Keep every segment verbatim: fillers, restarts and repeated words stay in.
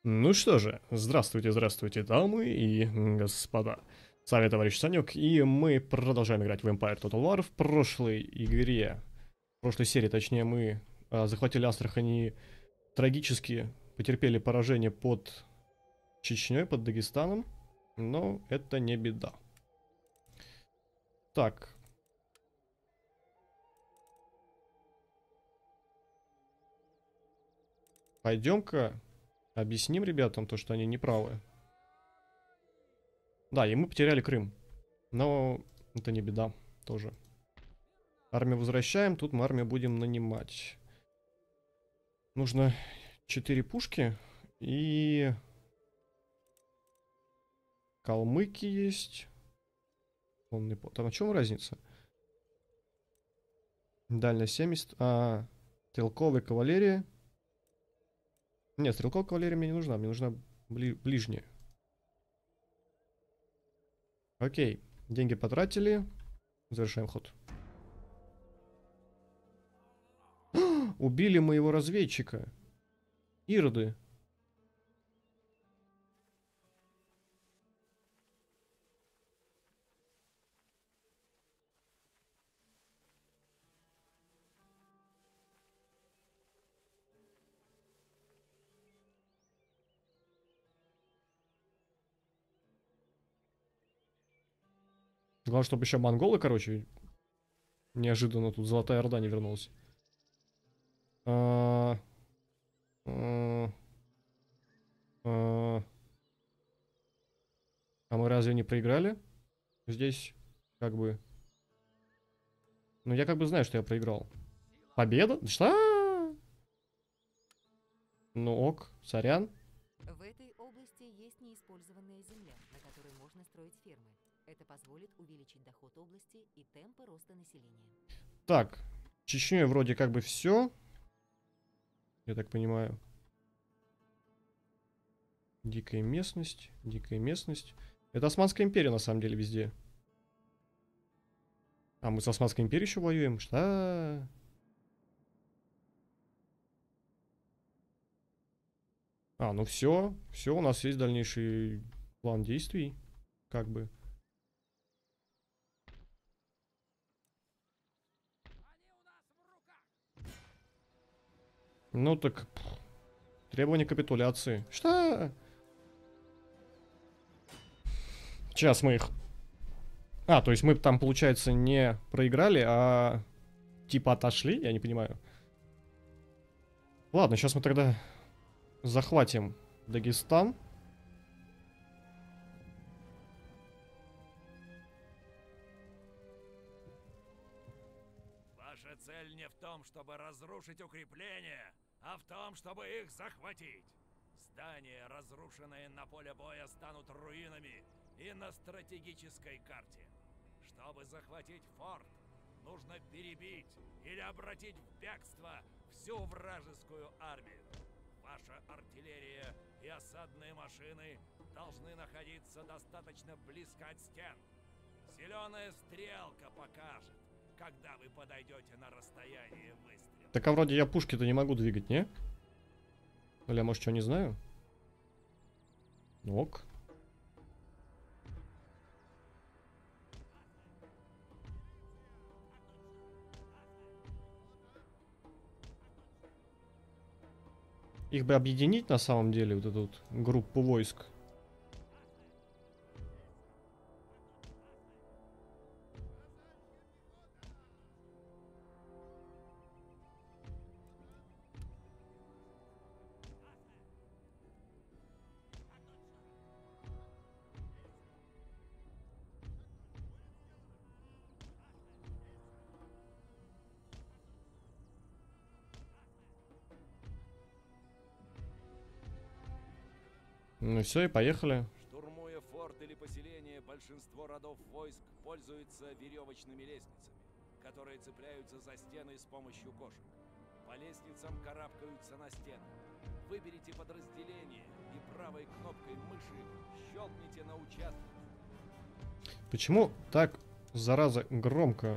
Ну что же, здравствуйте, здравствуйте, дамы и господа. С вами товарищ Санек, и мы продолжаем играть в Empire Total War. В прошлой игре, в прошлой серии, точнее, мы а, захватили Астрахань и трагически потерпели поражение под Чечней, под Дагестаном. Но это не беда. Так. Пойдем-ка объясним ребятам то, что они неправы. Да, и мы потеряли Крым. Но это не беда тоже. Армию возвращаем, тут мы армию будем нанимать. Нужно четыре пушки и калмыки есть. Он Там о чем разница? Дальность семьдесят. А, стрелковая кавалерия. Нет, стрелковая кавалерия мне не нужна. Мне нужна бли ближняя. Окей. Деньги потратили. Завершаем ход. Убили моего разведчика. Ироды. Главное, чтобы еще монголы, короче, неожиданно тут Золотая Орда не вернулась. А, а, а, а мы разве не проиграли? Здесь, как бы... Ну, я как бы знаю, что я проиграл. Победа? Что? Ну ок, сорян. В этой области есть неиспользованная земля, на которой можно строить фермы. Это позволит увеличить доход области и темпы роста населения. Так, Чечню вроде как бы все. Я так понимаю. Дикая местность, дикая местность. Это Османская империя на самом деле везде. А мы с Османской империей еще воюем? Что? А, ну все, все, у нас есть дальнейший план действий, как бы. Ну так, пф, требование капитуляции. Что? Сейчас мы их... А, то есть мы там, получается, не проиграли, а типа отошли? Я не понимаю. Ладно, сейчас мы тогда захватим Дагестан. Ваша цель не в том, чтобы разрушить укрепления, а в том, чтобы их захватить. Здания, разрушенные на поле боя, станут руинами и на стратегической карте. Чтобы захватить форт, нужно перебить или обратить в бегство всю вражескую армию. Ваша артиллерия и осадные машины должны находиться достаточно близко от стен. Зеленая стрелка покажет, когда вы подойдете на расстояние выстрела. Так а вроде я пушки-то не могу двигать, не? Или я, может, что, не знаю? Ок. Их бы объединить на самом деле, вот эту вот группу войск. Ну все, и поехали. Штурмуя форт или поселение, большинство родов войск пользуются веревочными лестницами, которые цепляются за стены с помощью кошек. По лестницам карабкаются на стены. Выберите подразделение и правой кнопкой мыши щелкните на участок. Почему так, зараза, громко?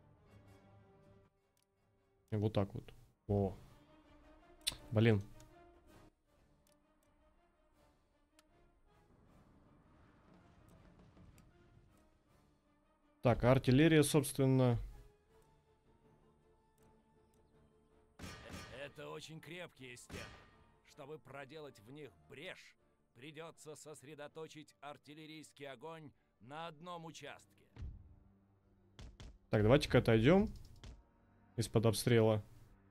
И вот так вот. О. Блин. Так, а артиллерия, собственно... Это очень крепкие стены. Чтобы проделать в них брешь, придется сосредоточить артиллерийский огонь на одном участке. Так, давайте-ка отойдем из-под обстрела.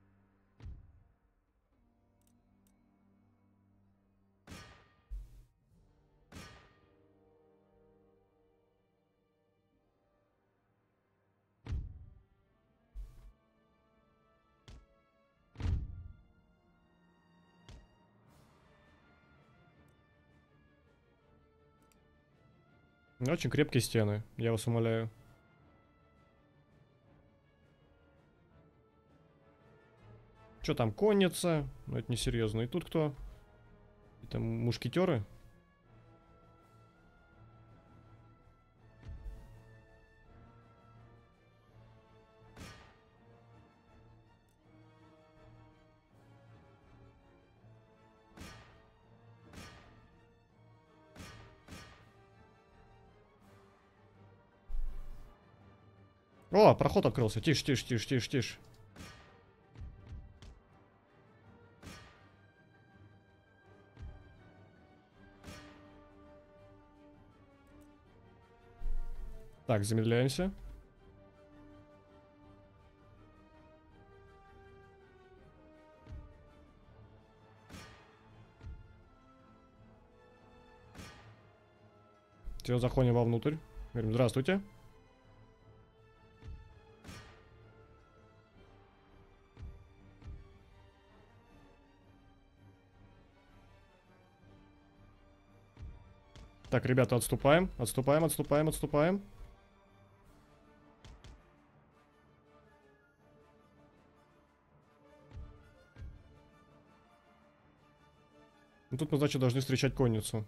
Очень крепкие стены, я вас умоляю. Что там, конница? Ну, это несерьезно. И тут кто? Это мушкетеры? О, проход открылся. Тише, тише, тише, тише, тише. Так, замедляемся. Все, заходим вовнутрь. Говорим, здравствуйте. Так, ребята, отступаем, отступаем, отступаем, отступаем. Ну, тут мы, значит, должны встречать конницу.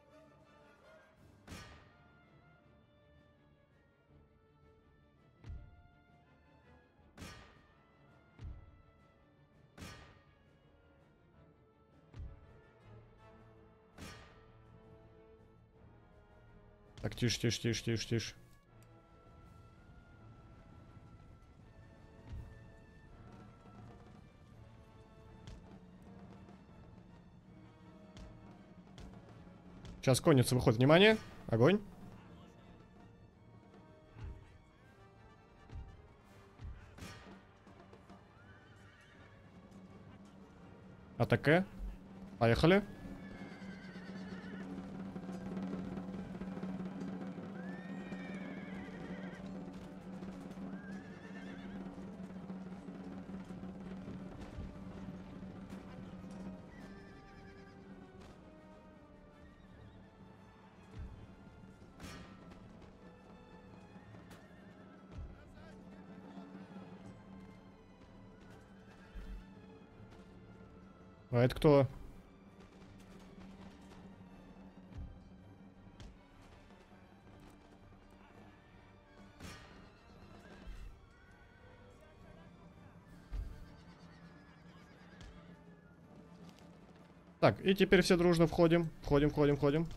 Так, тише, тише, тише, тише, тише. Сейчас конница выходит. Внимание! Огонь! Атаке. Поехали. А это кто? Так, и теперь все дружно входим. Входим, входим, входим.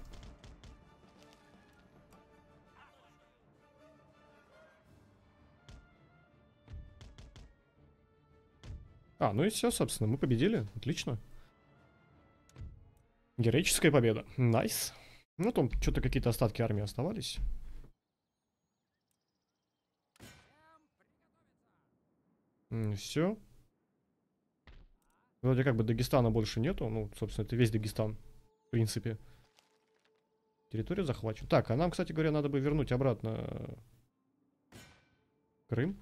А, ну и все, собственно, мы победили. Отлично. Героическая победа. Найс. Ну, там что-то какие-то остатки армии оставались. Все. Вроде как бы Дагестана больше нету. Ну, собственно, это весь Дагестан. В принципе. Территория захвачена. Так, а нам, кстати говоря, надо бы вернуть обратно Крым.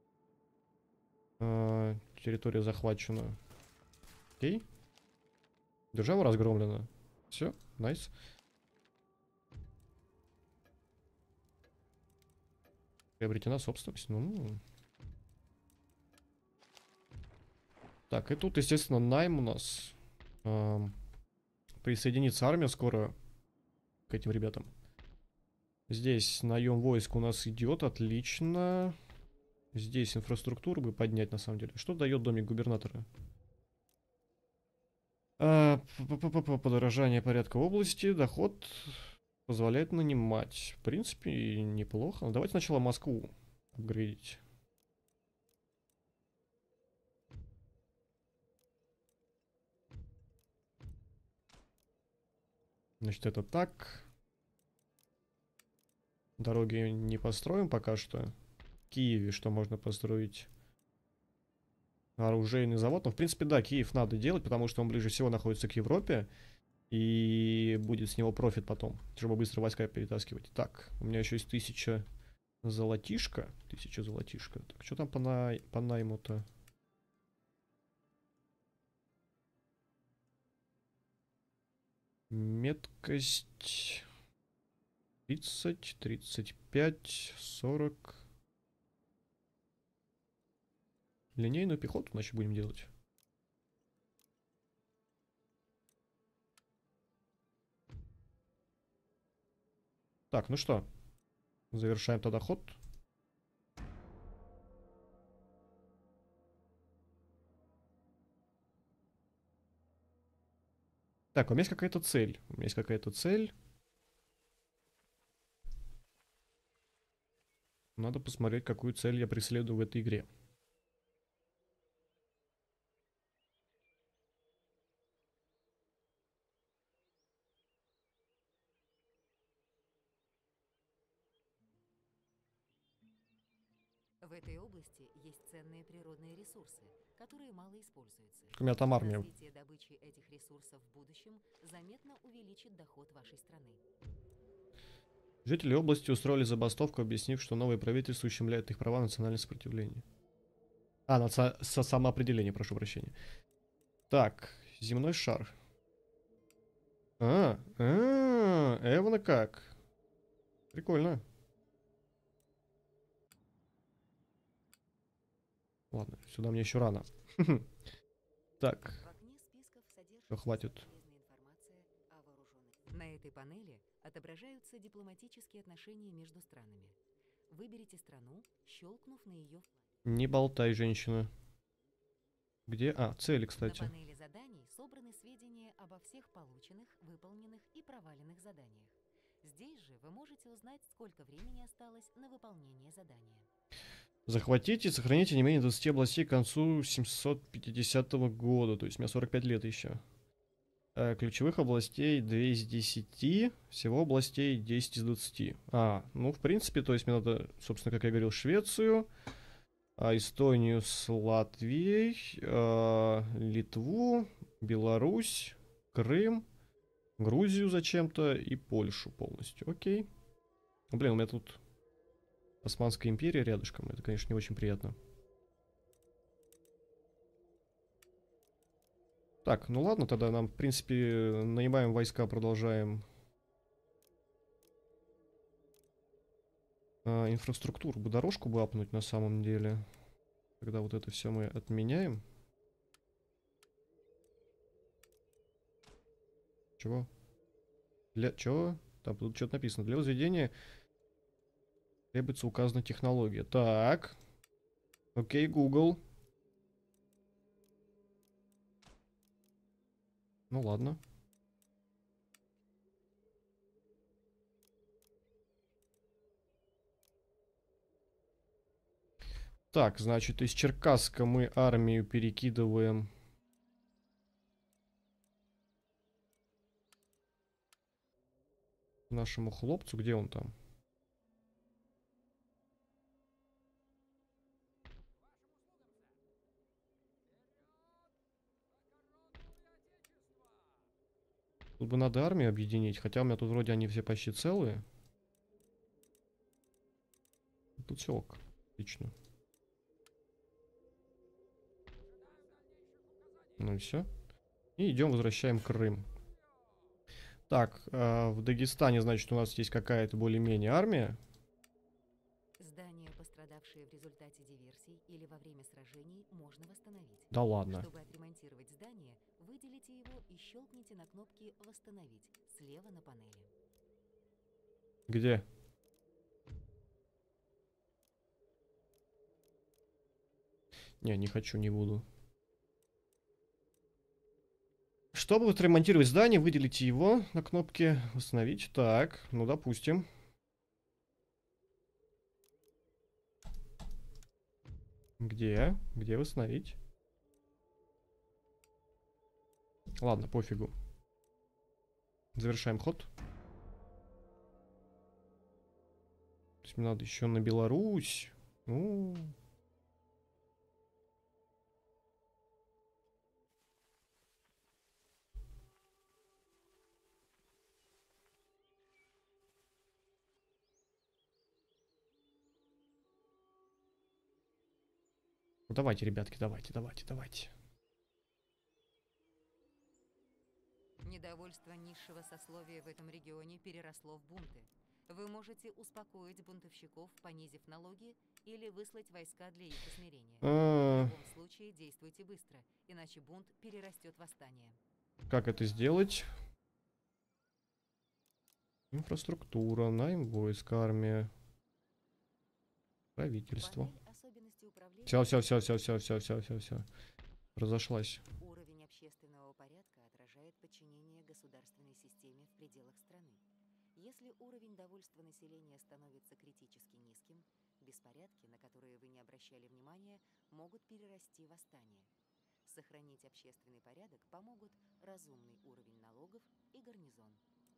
А, территория захвачена. Окей. Держава разгромлена. Все, найс. Приобретена собственность. Ну. Так, и тут, естественно, найм у нас. Эм, присоединится армия скоро к этим ребятам. Здесь наем войск у нас идет, отлично. Здесь инфраструктуру бы поднять, на самом деле. Что дает домик губернатора? А, подорожание порядка области, доход. Позволяет нанимать. В принципе, неплохо. Давайте сначала Москву апгрейдить. Значит, это так. Дороги не построим пока что. В Киеве что можно построить? Оружейный завод. Ну, в принципе, да, Киев надо делать, потому что он ближе всего находится к Европе. И будет с него профит потом, чтобы быстро войска перетаскивать. Так, у меня еще есть тысяча золотишка. Тысяча золотишка. Так, что там по, на... по найму-то? Меткость тридцать, тридцать пять, сорок. Линейную пехоту, значит, будем делать. Так, ну что, завершаем тогда ход. Так, у меня есть какая-то цель. У меня есть какая-то цель. Надо посмотреть, какую цель я преследую в этой игре. В этой области есть ценные природные ресурсы, которые мало используются. У меня там армия. Развитие добычи этих ресурсов в будущем заметно увеличит доход вашей страны. Жители области устроили забастовку, объяснив, что новое правительство ущемляет их права на национальное сопротивление. А, на со со самоопределение, прошу прощения. Так, земной шар. А, а, Эвана как? Прикольно. Ладно, сюда мне еще рано. Так, все, хватит. На этой панели отображаются дипломатические отношения между странами. Выберите страну, щелкнув на ее флаг. Не болтай, женщина. Где? А, цели, кстати. На панели заданий собраны сведения обо всех полученных, выполненных и проваленных заданиях. Здесь же вы можете узнать, сколько времени осталось на выполнение задания. Захватите и сохраните не менее двадцати областей к концу семьсот пятидесятого года. То есть у меня сорок пять лет еще. Э, ключевых областей два из десяти. Всего областей десять из двадцати. А, ну в принципе, то есть мне надо, собственно, как я говорил, Швецию, а, Эстонию с Латвией, а, Литву, Беларусь, Крым, Грузию зачем-то и Польшу полностью. Окей. Блин, у меня тут Османская империя рядышком. Это, конечно, не очень приятно. Так, ну ладно, тогда нам, в принципе, нанимаем войска, продолжаем а, инфраструктуру. Бы дорожку бы апнуть на самом деле. Когда вот это все мы отменяем. Чего? Для чего? Там тут что-то написано. Для возведения требуется указана технология. Так. Окей, Google. Ну ладно. Так, значит, из Черкасска мы армию перекидываем нашему хлопцу. Где он там? Тут бы надо армию объединить, хотя у меня тут вроде они все почти целые. Тут все ок. Отлично. Ну и все. И идем, возвращаем Крым. Так, э, в Дагестане, значит, у нас есть какая-то более-менее армия. Здания, пострадавшие в результате диверсий или во время сражений, можно восстановить. Да ладно. Чтобы отремонтировать здание, выделите его и щелкните на кнопки «Восстановить» слева на панели. Где? Не, не хочу, не буду. чтобы отремонтировать здание, выделите его на кнопке «Восстановить». Так, ну, допустим. Где? Где восстановить? Ладно, пофигу. Завершаем ход. То есть мне надо еще на Беларусь. Ну... Ну, давайте, ребятки, давайте, давайте, давайте. Недовольство низшего сословия в этом регионе переросло в бунты. Вы можете успокоить бунтовщиков, понизив налоги, или выслать войска для их усмирения. В любом случае действуйте быстро, иначе бунт перерастет в восстание. Как это сделать? Инфраструктура, найм войск, армия, правительство. Все, все, все, все, все, все, все, все, все. Разошлась. Уровень общественного порядка отражает подчинение государственной системе в пределах страны. Если уровень довольства населения становится критически низким, беспорядки, на которые вы не обращали внимания, могут перерасти в восстание. Сохранить общественный порядок помогут разумный уровень налогов и гарнизон.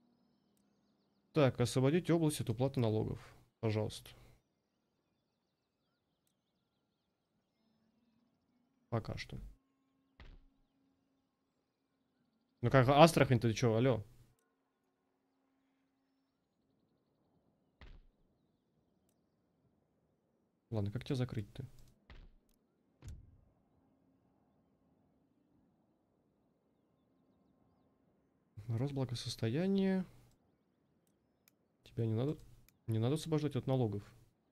Так, освободить область от уплаты налогов. Пожалуйста. Пока что. Ну как, Астрахань, ты чё, алё? Ладно, как тебя закрыть-то? Рост благосостояния. Тебя не надо... Не надо освобождать от налогов.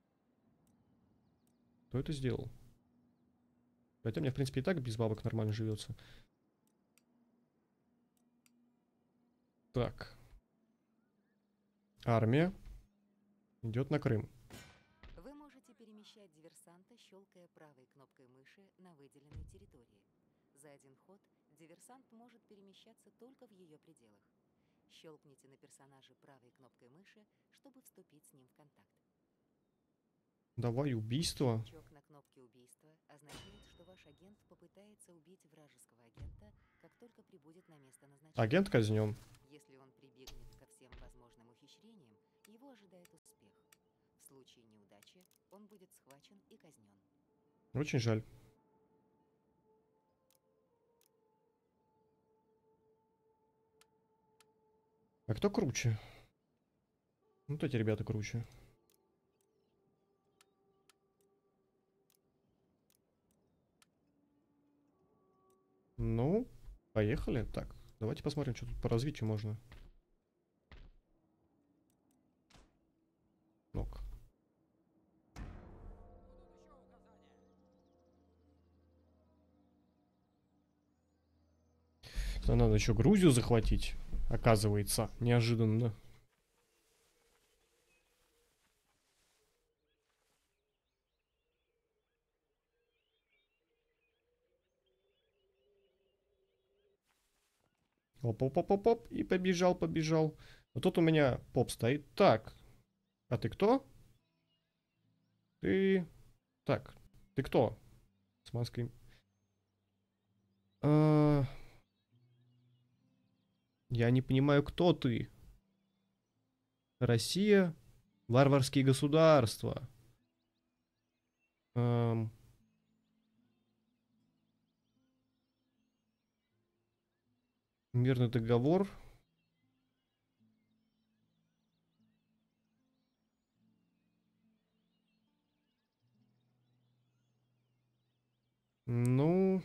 Кто это сделал? Хотя мне, в принципе, и так без бабок нормально живется. Так. Армия идет на Крым. Вы можете перемещать диверсанта, щелкая правой кнопкой мыши на выделенной территории. За один ход диверсант может перемещаться только в ее пределах. Щелкните на персонаже правой кнопкой мыши, чтобы вступить с ним в контакт. Давай убийство. Щелчок на кнопке убийства означает, что ваш агент попытается убить вражеского агента, как только прибудет на место назначения. Агент казнен. Если он прибегнет ко всем возможным ухищрениям, его ожидает успех. В случае неудачи он будет схвачен и казнен. Очень жаль. А кто круче? Вот эти ребята круче. Ну, поехали. Так, давайте посмотрим, что тут по развитию можно. Ну-ка. Надо еще Грузию захватить, оказывается, неожиданно. Оп-оп-оп-оп-оп, и побежал, побежал. Вот тут у меня поп стоит. Так, а ты кто? Ты... Так, ты кто? С маской. А... Я не понимаю, кто ты. Россия, варварские государства. Эм... Мирный договор. Ну...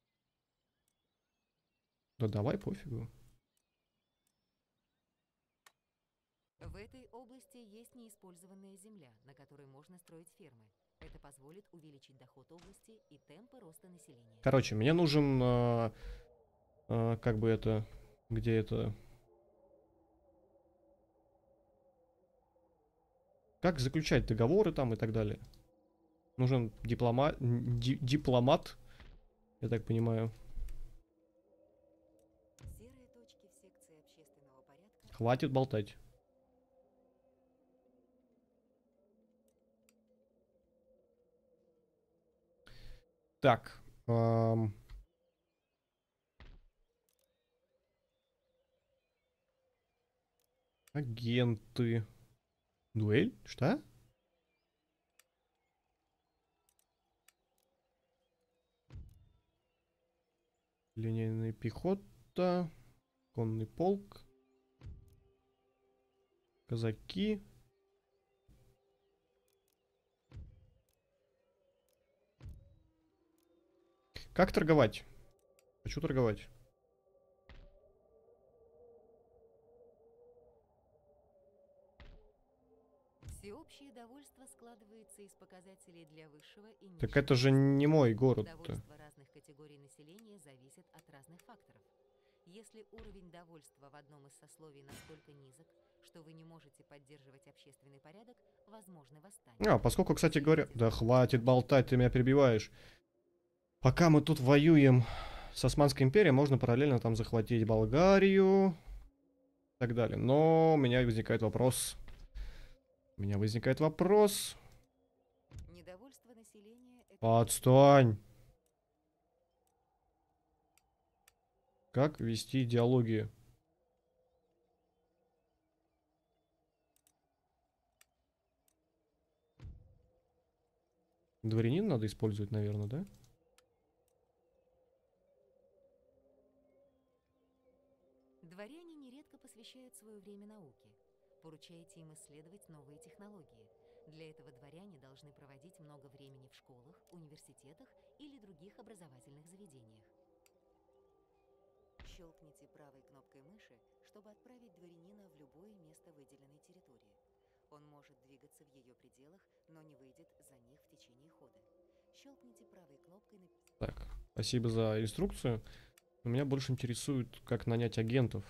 Да давай, пофигу. В этой области есть неиспользованная земля, на которой можно строить фермы. Это позволит увеличить доход области и темпы роста населения. Короче, мне нужен... А, а, как бы это... Где это... Как заключать договоры там и так далее. Нужен диплома... Ди дипломат, я так понимаю. Серые точки в секции общественного порядка. Хватит болтать. Так. Эм... Агенты. Дуэль? Что? Линейная пехота. Конный полк. Казаки. Как торговать? Хочу торговать. Всеобщее довольство складывается из показателей для высшего и низшего. Так это же не мой город-то. Довольство разных категорий населения зависит от разных факторов. Если уровень довольства в одном из сословий настолько низок, что вы не можете поддерживать общественный порядок, возможны восстания. А, поскольку, кстати говоря... Да хватит болтать, ты меня перебиваешь. Пока мы тут воюем с Османской империей, можно параллельно там захватить Болгарию и так далее. Но у меня возникает вопрос... У меня возникает вопрос... Недовольство населения — это... Отстань! Как вести диалоги? Дворянин надо использовать, наверное, да? Дворяне нередко посвящают свое время науке. Поручаете им исследовать новые технологии. Для этого дворяне должны проводить много времени в школах, университетах или других образовательных заведениях. Щелкните правой кнопкой мыши, чтобы отправить дворянина в любое место выделенной территории. Он может двигаться в ее пределах, но не выйдет за них в течение хода. Щелкните правой кнопкой на... Так, спасибо за инструкцию. Но меня больше интересует, как нанять агентов.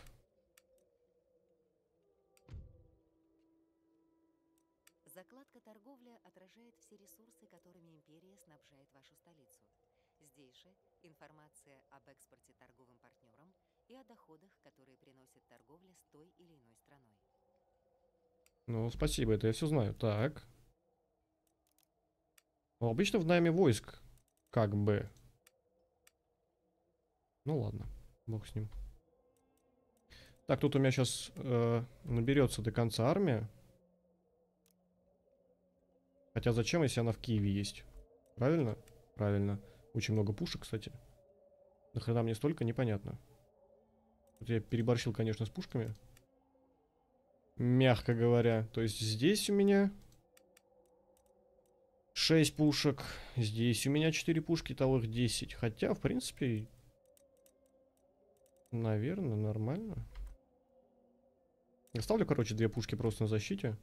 Закладка торговля отражает все ресурсы, которыми империя снабжает вашу столицу. Здесь же информация об экспорте торговым партнерам и о доходах, которые приносит торговля с той или иной страной. Ну, спасибо, это я все знаю. Так. Ну, обычно в найме войск. Как бы. Ну ладно, бог с ним. Так, тут у меня сейчас э, наберется до конца армия. Хотя зачем, если она в Киеве есть? Правильно? Правильно. Очень много пушек, кстати. Нахрена мне столько, непонятно. Вот я переборщил, конечно, с пушками. Мягко говоря. То есть здесь у меня шесть пушек. Здесь у меня четыре пушки, того их десять. Хотя, в принципе, наверное, нормально. Оставлю, короче, две пушки просто на защите.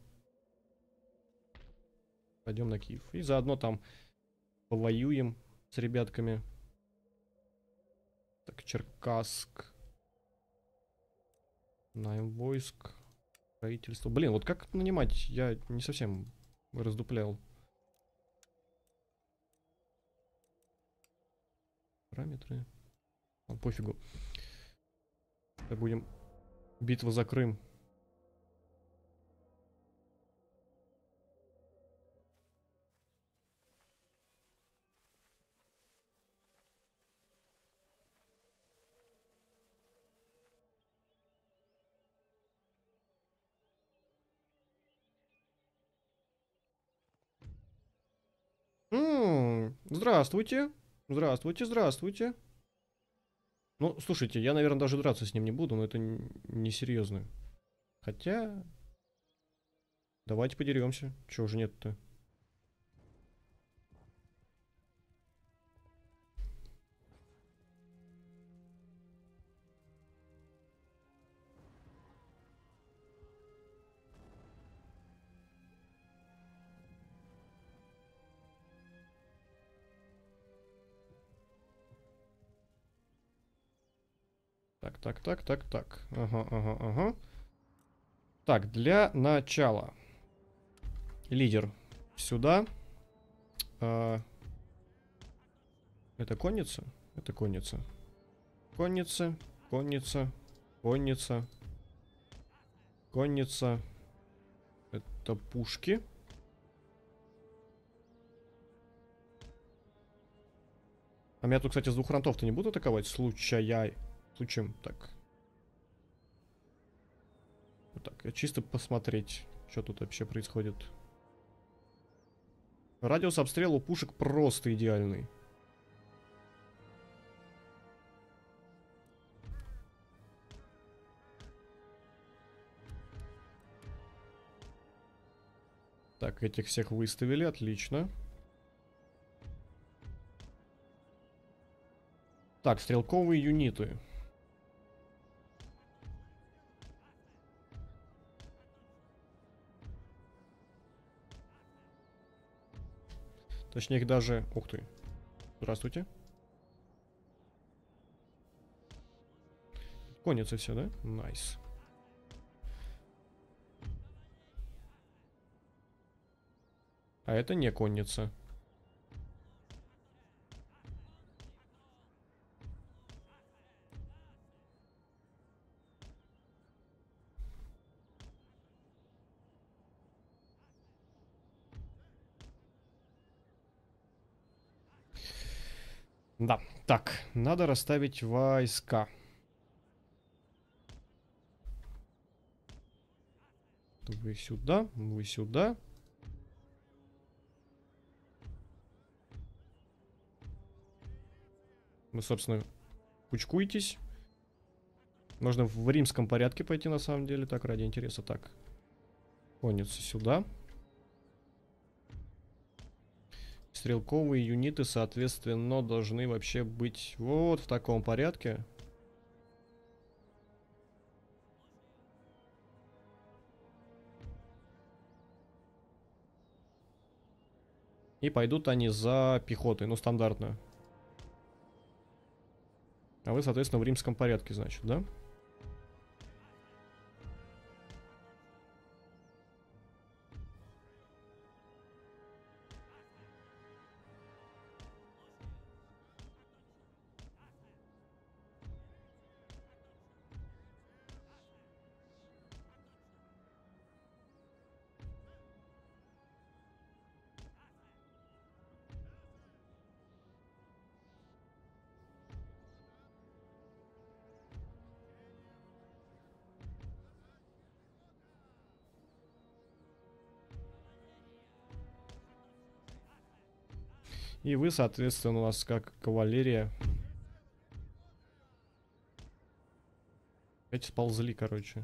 Пойдем на Киев. И заодно там повоюем с ребятками. Так, Черкасск. Найм войск. Строительство. Блин, вот как нанимать? Я не совсем раздуплял. Параметры. А, пофигу. Это будем... Битва за Крым. М-м, здравствуйте. Здравствуйте, здравствуйте. Ну, слушайте, я, наверное, даже драться с ним не буду, но это несерьезно. Хотя... Давайте подеремся. Чего же нет-то? Так, так, так, так, так. Ага, ага, ага. Так, для начала. Лидер сюда. А... Это конница? Это конница. Конница, конница, Конница. Конница. Это пушки. А меня тут, кстати, с двух фронтов-то не будут атаковать? Случая. Случаем. Так. Вот так. Чисто посмотреть, что тут вообще происходит. Радиус обстрела у пушек просто идеальный. Так, этих всех выставили, отлично. Так, стрелковые юниты. Точнее, их даже... Ух ты. Здравствуйте. Конницы все, да? Найс. А это не конница. Да, так, надо расставить войска. Вы сюда, вы сюда. Вы, собственно, кучкуйтесь. Можно в римском порядке пойти, на самом деле, так, ради интереса. Так, конница сюда. Стрелковые юниты, соответственно, должны вообще быть вот в таком порядке. И пойдут они за пехотой, ну, стандартно. А вы, соответственно, в римском порядке, значит, да? И вы, соответственно, у нас как кавалерия. Эти сползли, короче.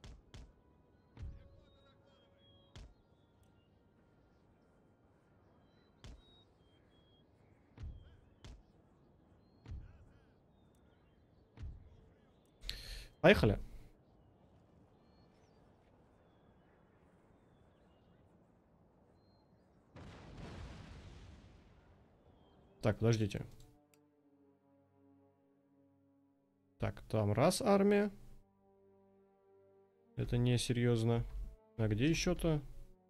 Поехали. Так, подождите. Так, там раз армия. Это не серьезно. А где еще-то?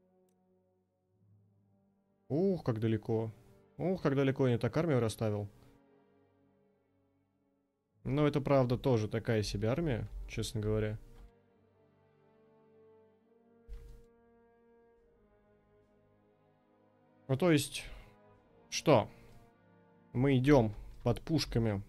Ух, как далеко. Ух, как далеко я не так армию расставил. Но это, правда, тоже такая себе армия, честно говоря. Ну, то есть, что? Мы идем под пушками.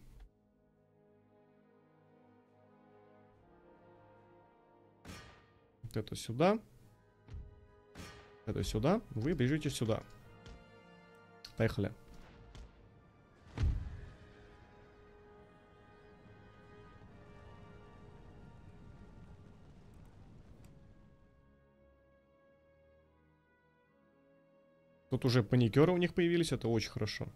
Вот это сюда. Это сюда. Вы бежите сюда. Поехали. Тут уже паникеры у них появились, это очень хорошо.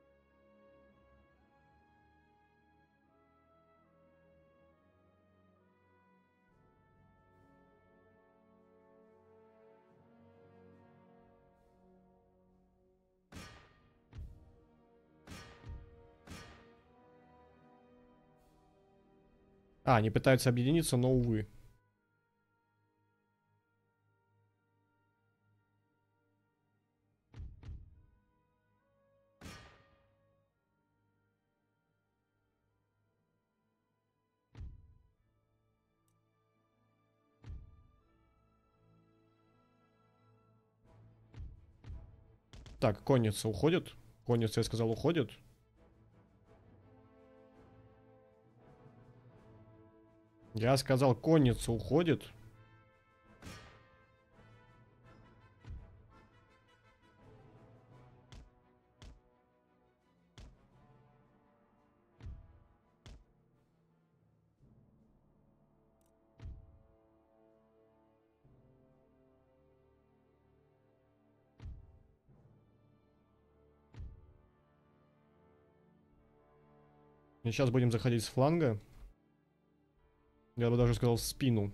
А, они пытаются объединиться, но увы. Так, конница уходит. Конница, я сказал, уходит. Я сказал, конница уходит. И сейчас будем заходить с фланга. Я бы даже сказал в спину.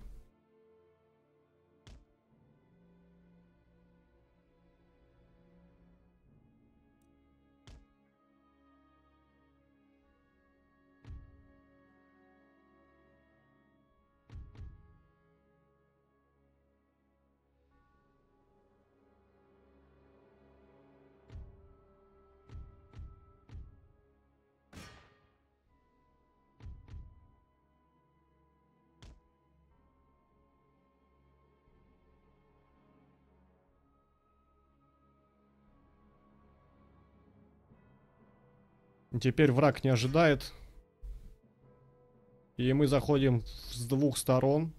Теперь враг не ожидает. И мы заходим с двух сторон.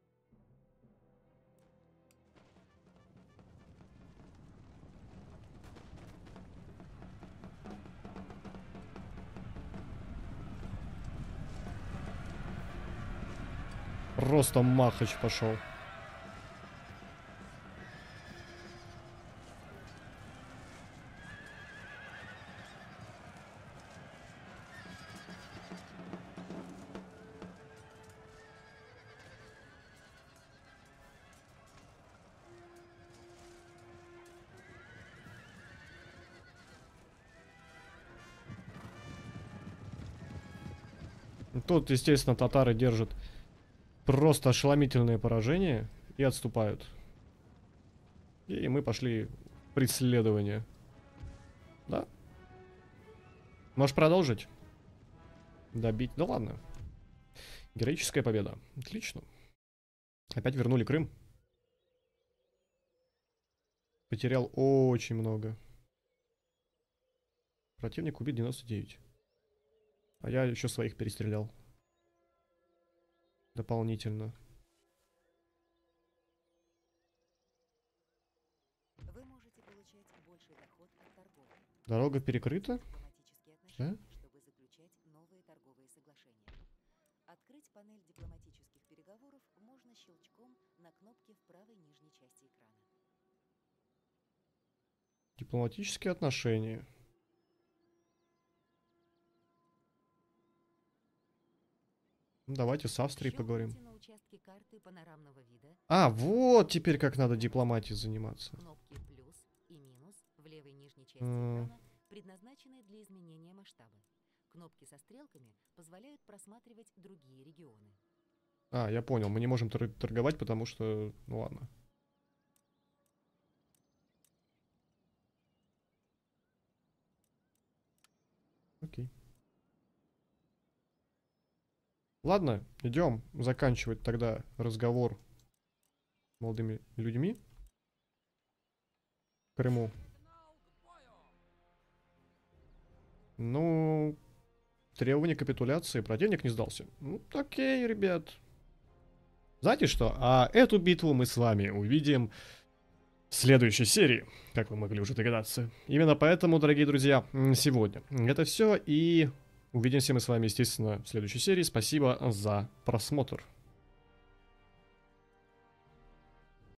Просто махач пошел. Тут, естественно, татары держат просто ошеломительное поражение и отступают. И мы пошли в преследование. Да? Можешь продолжить? Добить? Да ладно. Героическая победа. Отлично. Опять вернули Крым. Потерял очень много. Противник убит девяносто девять. А я еще своих перестрелял. Дополнительно. Вы можете получать больший доход от торговли. Дорога перекрыта? Да? Чтобы заключать новые торговые соглашения. Открыть панель дипломатических переговоров можно щелчком на кнопке в правой нижней части экрана. Дипломатические отношения. Давайте с Австрией Еще поговорим. на участке карты панорамного вида. А, вот теперь как надо дипломатией заниматься. Кнопки плюс и минус в левой нижней части Mm. экрана предназначены для изменения масштаба. Кнопки со стрелками позволяют просматривать другие регионы. А, я понял, мы не можем тор- торговать, потому что... Ну ладно. Окей. Ладно, идем заканчивать тогда разговор с молодыми людьми в Крыму. Ну, требование капитуляции. Противник не сдался. Ну, окей, ребят. Знаете что? А эту битву мы с вами увидим в следующей серии, как вы могли уже догадаться. Именно поэтому, дорогие друзья, сегодня это все. И увидимся мы с вами, естественно, в следующей серии. Спасибо за просмотр.